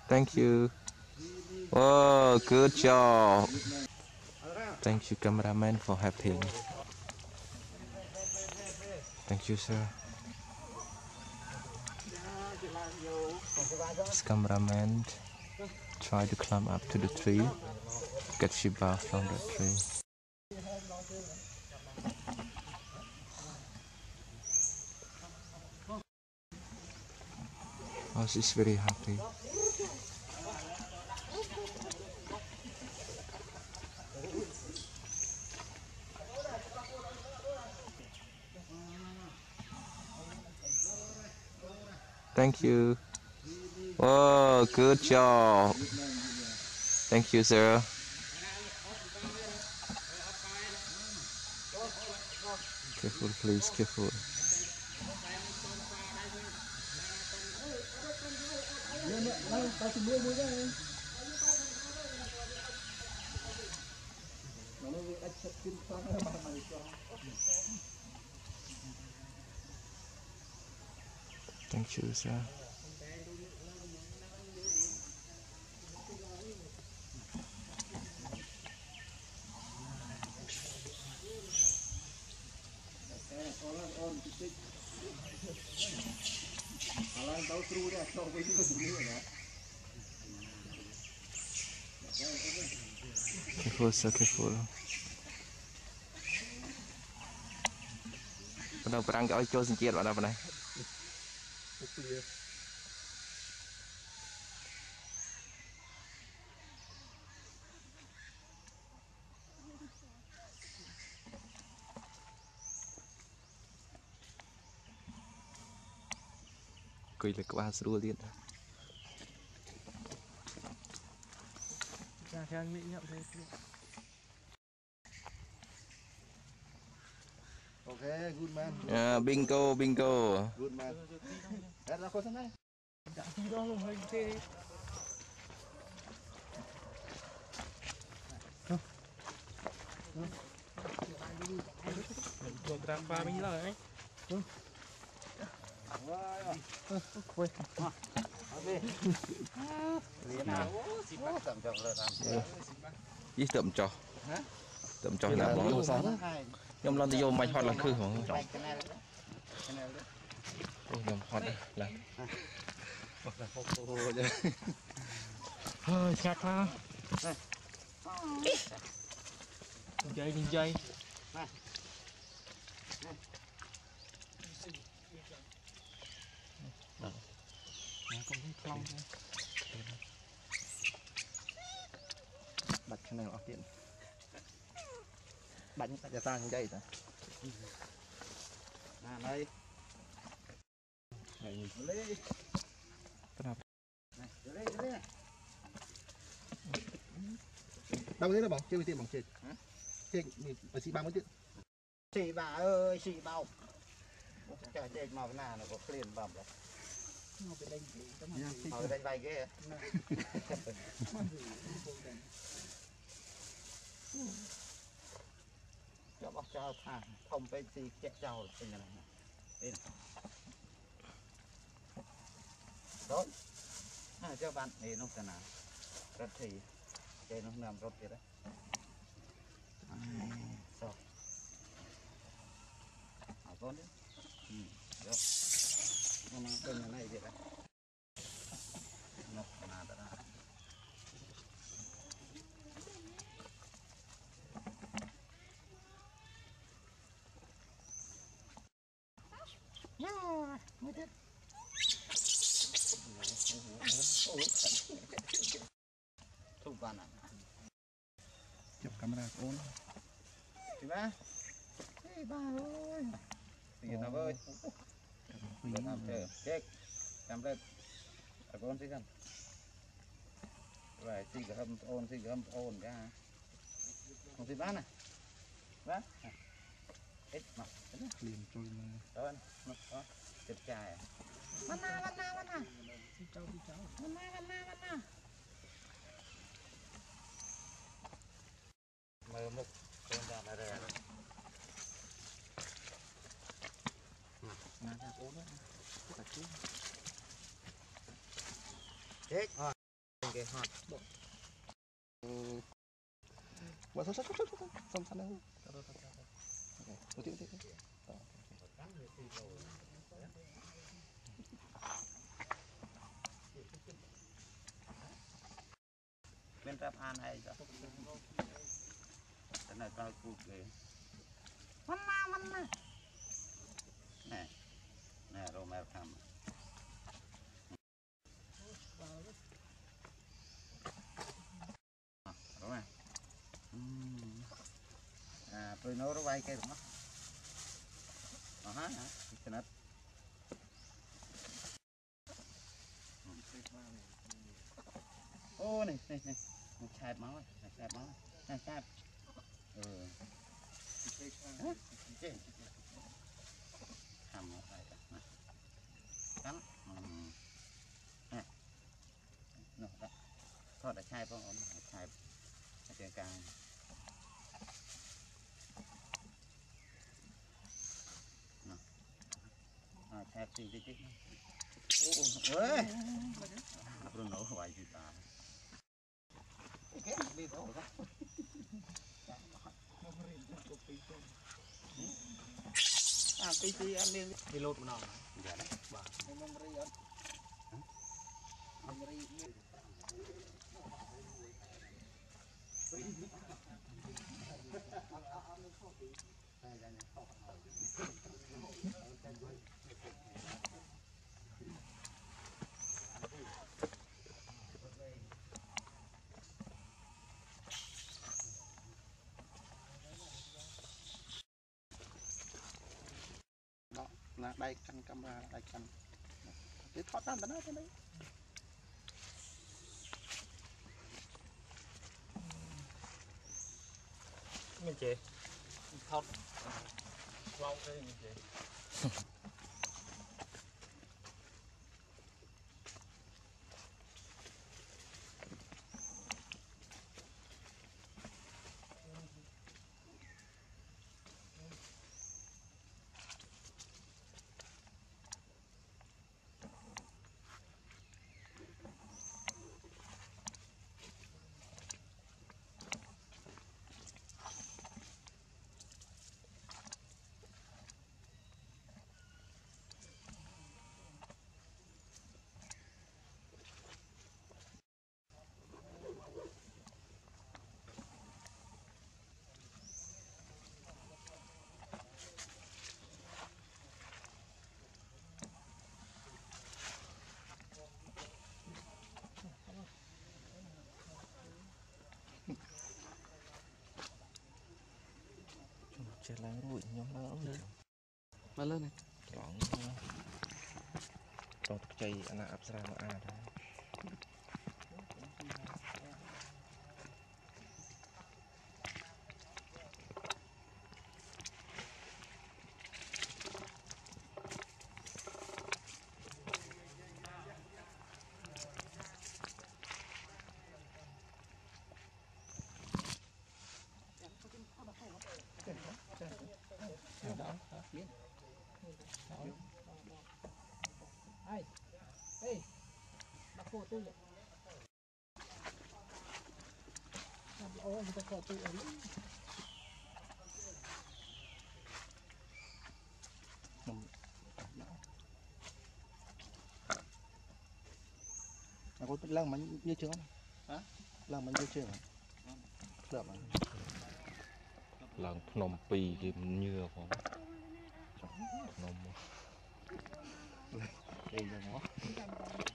Thank you. Oh, good job. Thank you, cameraman, for helping. Thank you, sir. This cameraman try to climb up to the tree, get Sheba from the tree. Oh, she's very happy. Thank you. Oh, good job. Thank you, sir. Careful, please, careful. Thank you, sir. Careful, sir, careful. Bắt đầu đang gọi cho sinh chiết vào đâu này. Cười là qua sưu liên. Okay, good man. Yeah, bingo, bingo. Good man. Ra khỏi sân này. Qua bên đó ấy. Với tụm trò. Tụm trò là món. Nhom lon thì vô mày hot là khư hả? Nhom hot là. Hơi ngạc ha. Dây đi dây. Bạch cái này ở tiện. Bánh tại gia tăng dây ta. Đây. Này lấy. Đâu đấy là bóng, chơi tiền bóng chết. Chơi ở xì ba mới tiền. Xì bà ơi, xì bao. Trời chơi màu cái nào nó có liền bầm đấy. Màu đánh vay ghê. Cho bác cho thả thông bên xì chạy trâu là bên này này. Đây này. Rồi. Cho bạn này nó cái nào. Rất thì chơi nó nằm rốt kia đấy. Sao? Con đấy. Được. Nó bên này vậy đấy. Nó là đó. Mới thế. Thu vào nào. Chụp camera ôn. Chị ba. Ê ba ơi. Tiền nào ơi. Lên làm chờ. Check. Làm lên. Ở con gì không? Rồi xì cái hâm ôn ra. Không xì bán này. Bán. Ít mà. Liền trôi mà. Đó nó đó. Chết chài. Mana. Cháu. Mana. Mơ mục con ra là rồi. Chết. cái hot What xong sẵn đâu. Ok, bên trap an hay sao cái này coi cụt kìa mana nè nè rồi mèo thầm đúng rồi tôi nói nó bay cây đúng không hả cái này ô này một chai máu chai thầm nó phải cắn nè nó thôi để chai phong chai trên càng chai tí ôi nó nổ hoài gì ta tí ăn lên đi lột một nào dạ đấy là đây căn camera đây căn để thoát ra nó thế đấy mình chế thọt lâu đây mình chế chết lang ruồi nhóm lớn mà lên này lỏng trong chơi anh áp ra nó đấy Ê, bắt cô tôi vậy. Ôi, người ta có tôi ở đây. mà có lần mà như chưa hả lần mà như chưa được mà lần nồng pì thì như không nồng đây là nó